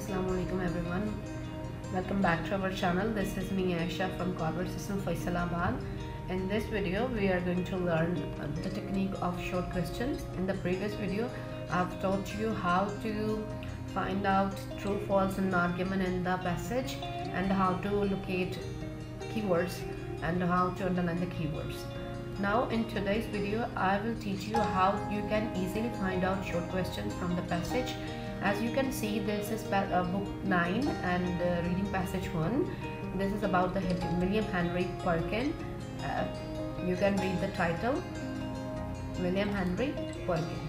Assalamualaikum everyone. Welcome back to our channel. This is me Aisha from Corporate System Faisalabad. In this video we are going to learn the technique of short questions. In the previous video I've taught you how to find out true, false and argument in the passage, and how to locate keywords and how to underline the keywords. Now in today's video I will teach you how you can easily find out short questions from the passage. As you can see, this is book 9 and reading passage 1. This is about the William Henry Perkin. You can read the title, William Henry Perkin.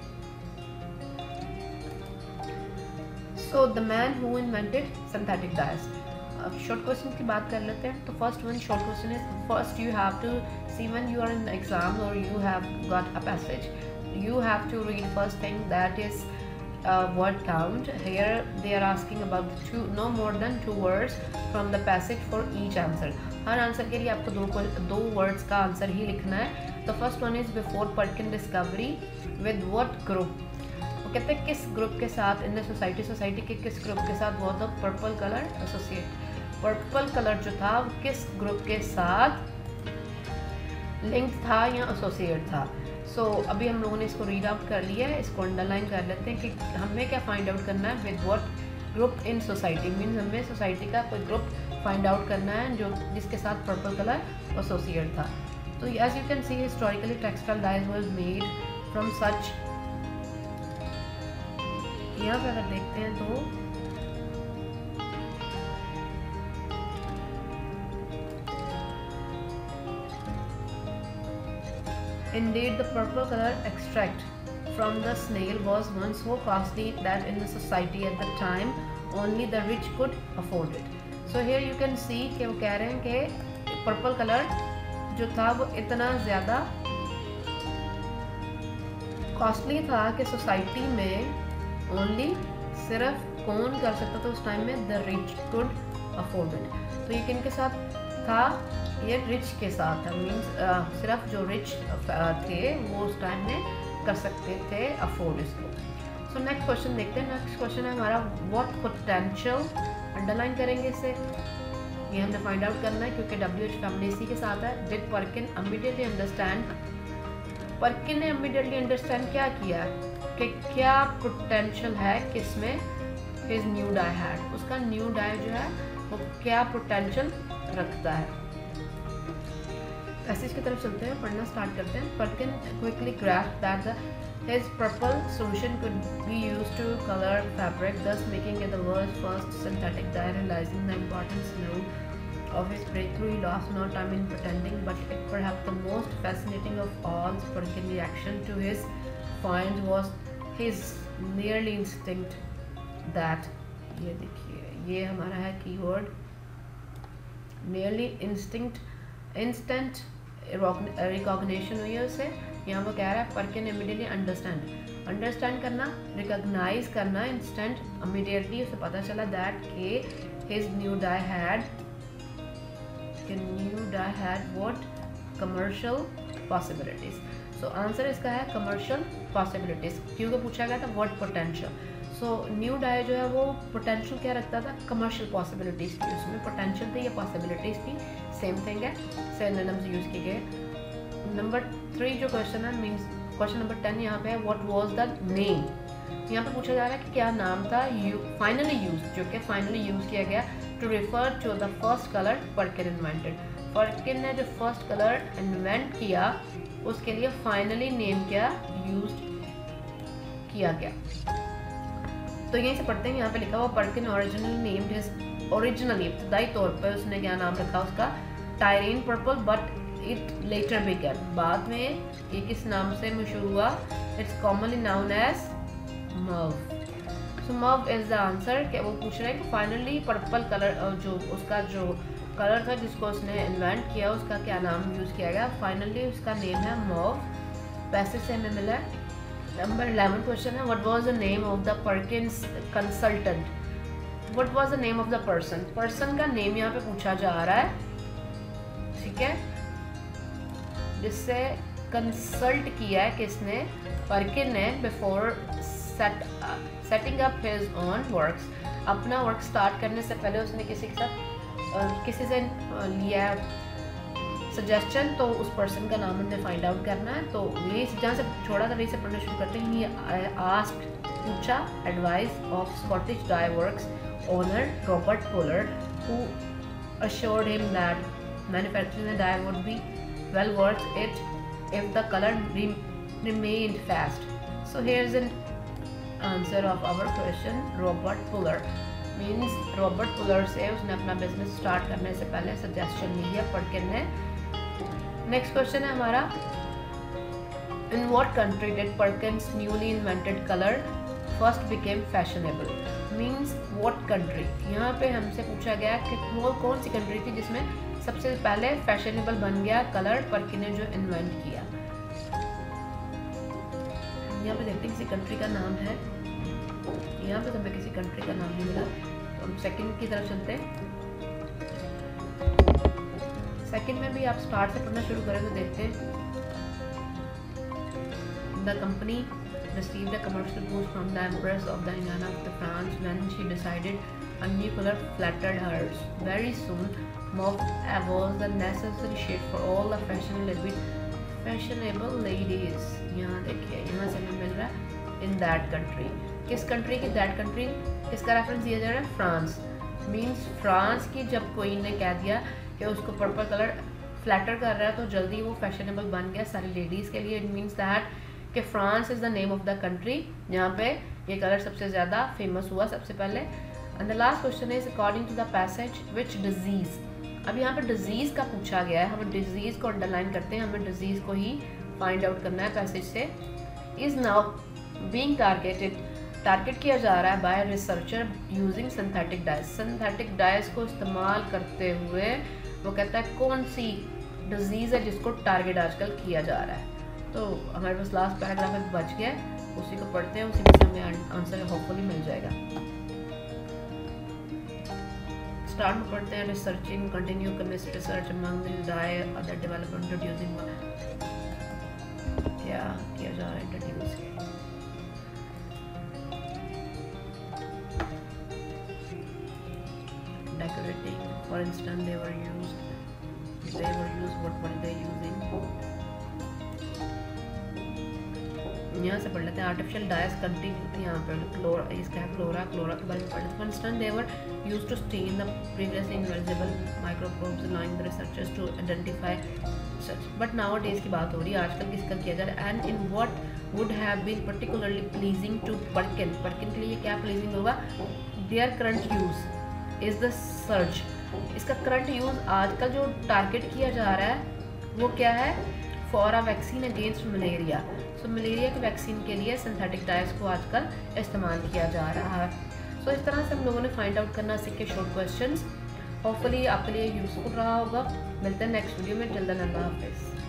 So the man who invented synthetic dyes. Short question की बात कर लेते हैं. तो first one short question is, first you have to see when you are in the exam or you have got a passage, you have to read first thing, that is word count. Here they are asking about no more than 2 words from the passage for each answer. हर answer के लिए आपको दो words का answer ही लिखना है. The first one is before Perkin discovery with what group. वो कहते हैं किस ग्रुप के साथ इन द सोसाइटी के किस ग्रुप के साथ वो the purple colour associate. Purple colour जो था वो किस ग्रुप के साथ लिंक था या एसोसिएट था. सो अभी हम लोगों ने इसको रीड आउट कर लिया है. इसको अंडरलाइन कर लेते हैं कि हमें क्या फाइंड आउट करना है. With what group in society means हमें सोसाइटी का कोई ग्रुप फाइंड आउट करना है जो जिसके साथ पर्पल कलर एसोसिएट था. तो as you can see historically textile dyes was made from such. यहाँ पे अगर देखते हैं तो indeed the purple color extract from the snail was once so costly that in the society at the time only the rich could afford it. So here you can see कि वो कह रहे हैं कि पर्पल कलर जो था वो इतना ज़्यादा कॉस्टली था कि सोसाइटी में ओनली सिर्फ कौन कर सकता था उस टाइम में, the rich could afford it. तो ये किन के साथ था, ये रिच के साथ था. मीन्स सिर्फ जो रिच थे वो उस टाइम में कर सकते थे अफोर्ड इसको. सो नेक्स्ट क्वेश्चन देखते हैं. नेक्स्ट क्वेश्चन है हमारा व्हाट पोटेंशियल. अंडरलाइन करेंगे इसे, ये हमने फाइंड आउट करना है क्योंकि WH फैमिली इसी के साथ है. Did Perkin immediately understand. Perkin ने इमीडिएटली अंडरस्टैंड क्या किया कि क्या पोटेंशियल है किसमें, हिज न्यू डाई हैड. उसका न्यू डाई जो है वो क्या पोटेंशियल रखता है. पैसेज की तरफ चलते हैं, पढ़ना स्टार्ट करते हैं. Perkin quickly grasped that his purple solution could be used to color fabric, thus making it the world's first synthetic dye. Realizing the importance now of his breakthrough, he lost no time in pretending, but perhaps the most fascinating of all Perkin's reaction to his find was his nearly instinct that, ये देखिए ये हमारा है keyword nearly instant recognition हुई है उसे. यहाँ वो कह रहा है पर्किन इमीडिएटली अंडरस्टैंड करना, रिकॉग्नाइज करना, इंस्टेंट इमीडिएटली उसे पता चला दैट के his new dye had what commercial possibilities. So answer इसका है कमर्शियल पॉसिबिलिटीज क्योंकि पूछा गया था what potential. So new dye जो है वो पोटेंशियल क्या रखता था, कमर्शियल पॉसिबिलिटीज़ थी. उसमें पोटेंशियल थी या पॉसिबिलिटीज़ थी, सेम थिंग है, सिनोनिम्स यूज़ किए गए. नंबर 3 जो क्वेश्चन है मीन्स क्वेश्चन नंबर 10 यहाँ पे है व्हाट वाज द नेम. यहाँ पे पूछा जा रहा है कि क्या नाम था फाइनली यूज, जो कि फाइनली यूज़ किया गया to refer to the first colour Perkin invented. Perkin ने जो फर्स्ट कलर इन्वेंट किया उसके लिए फाइनली नेम क्या यूज किया गया. तो यहीं से पढ़ते हैं. यहाँ पे लिखा हुआ पर्किन ओरिजिनली इब्तदाई तौर पर उसने क्या नाम रखा उसका, Tyrian purple, but it later began, बाद में ये किस नाम से मशहूर हुआ, it's commonly known as mauve. So mauve is the answer. कि वो पूछ रहे हैं कि फाइनली पर्पल कलर जो उसका जो कलर था जिसको उसने इन्वेंट किया उसका क्या नाम यूज़ किया गया, फाइनली उसका नेम है मव. पैसे से हमें मिला है. नंबर 11 क्वेश्चन है what was the name of the Perkin's consultant. What was the name of the person का नेम यहाँ पे पूछा जा रहा है, ठीक है, जिससे कंसल्ट किया है किसने, पर्किन ने, before setting up his own works, अपना वर्क स्टार्ट करने से पहले उसने किसी के साथ किसी से लिया सजेशन, तो उस पर्सन का नाम हमने फाइंड आउट करना है। तो ये जहाँ से छोड़ा था वहीं से पढ़ना शुरू करते हैं। ये आस्क्ड, पूछा, advice of Scottish dye works owner Robert Pullar, who assured him that manufacturing the dye would be well worth it if the color remained fast. So here's an answer of our question. Robert Puller means Robert Puller से उसने अपना business start करने से पहले suggestion लिया पढ़ के ने। नेक्स्ट क्वेश्चन है हमारा, in what country did Perkins newly invented color first became fashionable? Means what country, यहाँ पे हमसे पूछा गया कि वो कौन सी कंट्री थी जिसमें सबसे पहले फैशनेबल बन गया कलर पर्किन ने जो इन्वेंट किया। यहाँ पे देखते हैं किसी कंट्री का नाम है, यहाँ पे हमें किसी कंट्री का नाम नहीं मिला, तो हम सेकंड की तरफ चलते हैं। सेकंड में भी आप स्टार्ट से पढ़ना शुरू करें तो देखते हैं, the company received a commercial boost from the Empress of the Indiana of France when she decided a new color flattered hers. Very soon, mauve was the necessary shade for all the fashionable ladies. यहाँ देखिए, यहाँ से हमें मिल रहा है in that country. किस country की that country, किसका रेफरेंस दिया जा रहा है? फ्रांस। मीन्स फ्रांस की जब क्वीन ने कह दिया कि उसको पर्पल कलर फ्लैटर कर रहा है तो जल्दी वो फैशनेबल बन गया सारी लेडीज़ के लिए। इट मीन्स दैट कि France is the name of the country जहाँ पे ये कलर सबसे ज़्यादा फेमस हुआ सबसे पहले। And the last question is according to the passage which disease. अब यहाँ पे डिजीज़ का पूछा गया है, हमें डिजीज़ को अंडरलाइन करते हैं, हमें डिजीज़ को ही फाइंड आउट करना है पैसेज से। इज़ नाउ बीइंग टारगेट किया जा रहा है by researcher using synthetic dyes. Synthetic dyes को इस्तेमाल करते हुए वो कहता है कौन सी डिजीज़ है जिसको टारगेट आजकल किया जा रहा है। तो हमारे पास लास्ट पैराग्राफ में बच गया, उसी को पढ़ते हैं, उसी में से हमें आंसर होपफुली मिल जाएगा। स्टार्ट में पढ़ते हैं, researching continue chemist research among the dye other development introducing, क्या किया जा रहा है introduce. Decorating for instance they were used what were they using। यहाँ से पढ़ लेते हैं, आर्टिफिशियल डाइज कंटिन्यू, यहाँ पर इसका क्लोरा के बारे में पढ़ लेते हैं। Instant they were used to stain the previously invisible microbes allowing the researchers to identify such. But nowadays की बात हो रही है, आजकल किसका किया जा रहा है। And in what would have been particularly pleasing to Perkin, Perkin के लिए क्या प्लीजिंग होगा। Their current use is the search, इसका करंट यूज आजकल जो टारगेट किया जा रहा है वो क्या है, for a vaccine against malaria. So malaria की वैक्सीन के लिए सिंथेटिक डाइज को आजकल इस्तेमाल किया जा रहा है। सो इस तरह से हम लोगों ने फाइंड आउट करना सीखे शॉर्ट क्वेश्चंस। होपफुली आपके लिए यूजफुल रहा होगा। मिलते हैं नेक्स्ट वीडियो में। टिल देन अल्लाह हाफिज़।